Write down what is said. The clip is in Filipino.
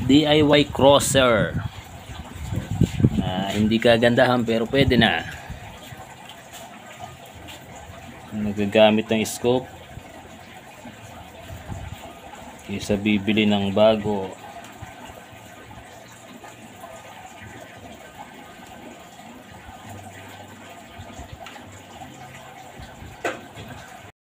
DIY crosser. Hindi kagandahan pero pwede na. Nagagamit ng scope kaysa bibili ng bago.